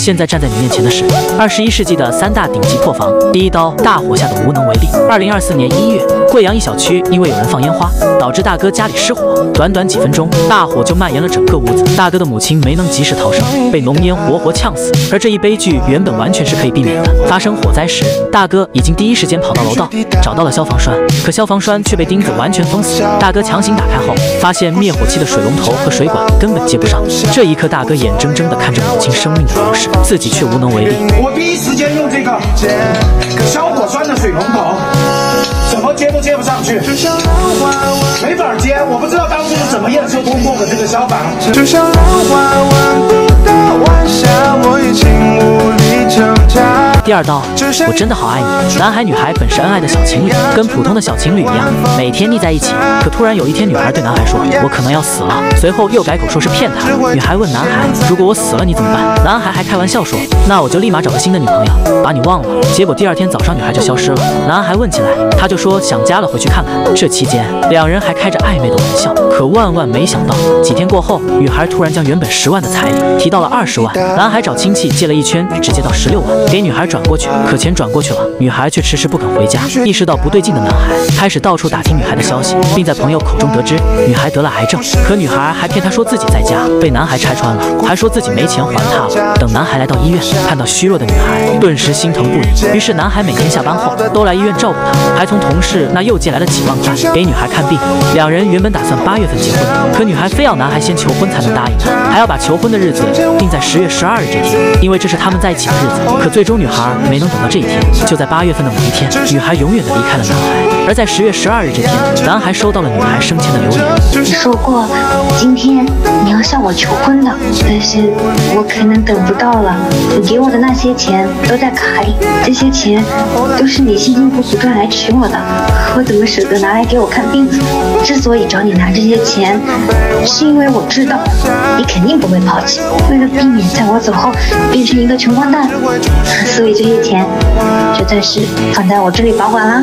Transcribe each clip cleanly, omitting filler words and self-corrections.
现在站在你面前的是21世纪的3大顶级破防。第一刀，大火下的无能为力。2024年1月，贵阳一小区因为有人放烟花，导致大哥家里失火，短短几分钟，大火就蔓延了整个屋子。大哥的母亲没能及时逃生，被浓烟活活呛死。而这一悲剧原本完全是可以避免的。发生火灾时，大哥已经第一时间跑到楼道，找到了消防栓，可消防栓却被钉子完全封死。大哥强行打开后，发现灭火器的水龙头和水管根本接不上。这一刻，大哥眼睁睁地看着母亲生命的流逝，自己却无能为力。 我第一时间用这个消火栓的水龙头，怎么接都接不上去，没法接。我不知道当时是怎么验收通过的这个消防。就像浪花闻不到晚霞，我已经无力挣扎。 第二刀，我真的好爱你。男孩女孩本是恩爱的小情侣，跟普通的小情侣一样，每天腻在一起。可突然有一天，女孩对男孩说：“我可能要死了。”随后又改口说是骗他。女孩问男孩：“如果我死了，你怎么办？”男孩还开玩笑说：“那我就立马找个新的女朋友，把你忘了。”结果第二天早上，女孩就消失了。男孩问起来，他就说想家了，回去看看。这期间，两人还开着暧昧的玩笑。可万万没想到，几天过后，女孩突然将原本10万的彩礼提到了20万。男孩找亲戚借了一圈，只借到16万，给女孩转过去。可钱转过去了，女孩却迟迟不肯回家。意识到不对劲的男孩开始到处打听女孩的消息，并在朋友口中得知女孩得了癌症。可女孩还骗他说自己在家，被男孩拆穿了，还说自己没钱还他了。等男孩来到医院，看到虚弱的女孩，顿时心疼不已。于是男孩每天下班后都来医院照顾她，还从同事那又借来了几万块给女孩看病。两人原本打算8月份结婚，可女孩非要男孩先求婚才能答应她，还要把求婚的日子定在10月12日这天，因为这是他们在一起的日子。可最终女孩没能等到这一天，就在8月份的某一天，女孩永远的离开了男孩。而在10月12日这天，男孩收到了女孩生前的留言：“ 你说过今天你要向我求婚的，但是我可能等不到了。你给我的那些钱都在卡里，这些钱都是你辛辛苦苦赚来娶我的，我怎么舍得拿来给我看病呢？之所以找你拿这些钱，是因为我知道你肯定不会抛弃，为了避免在我走后变成一个穷光蛋，所以这些钱就暂时放在我这里保管啦。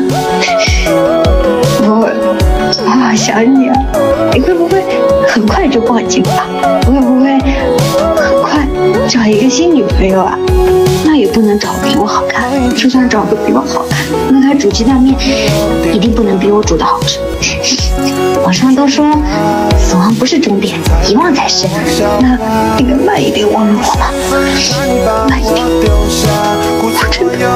我好想你啊！你会不会很快就报警啊？会不会很快找一个新女朋友啊？那也不能找比我好看，就算找个比我好看，那他煮鸡蛋面一定不能比我煮的好吃。网上都说死亡不是终点，遗忘才是。那你能慢一点忘了我吗？慢一点，我真的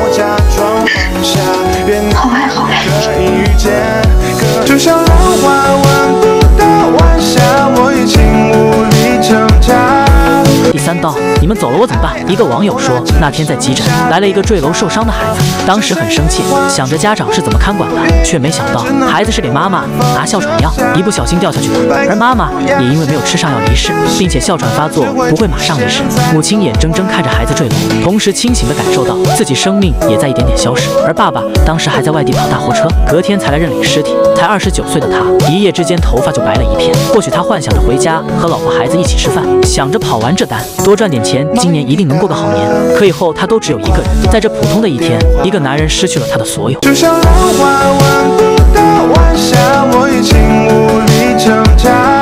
好爱好爱。 就像浪花闻不到晚霞，我已经无力挣扎。 第3刀，你们走了我怎么办？一个网友说，那天在急诊来了一个坠楼受伤的孩子，当时很生气，想着家长是怎么看管的，却没想到孩子是给妈妈拿哮喘药，一不小心掉下去的，而妈妈也因为没有吃上药离世，并且哮喘发作不会马上离世。母亲眼睁睁看着孩子坠楼，同时清醒地感受到自己生命也在一点点消失。而爸爸当时还在外地跑大货车，隔天才来认领尸体。才29岁的他，一夜之间头发就白了一片。或许他幻想着回家和老婆孩子一起吃饭，想着跑完这单多赚点钱，今年一定能过个好年。可以后他都只有一个人，在这普通的一天，一个男人失去了他的所有。 就像浪花闻不到晚霞，我已经无力挣扎。